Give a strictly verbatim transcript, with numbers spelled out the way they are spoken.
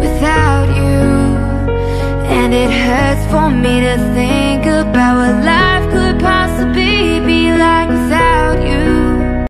without you. And it hurts for me to think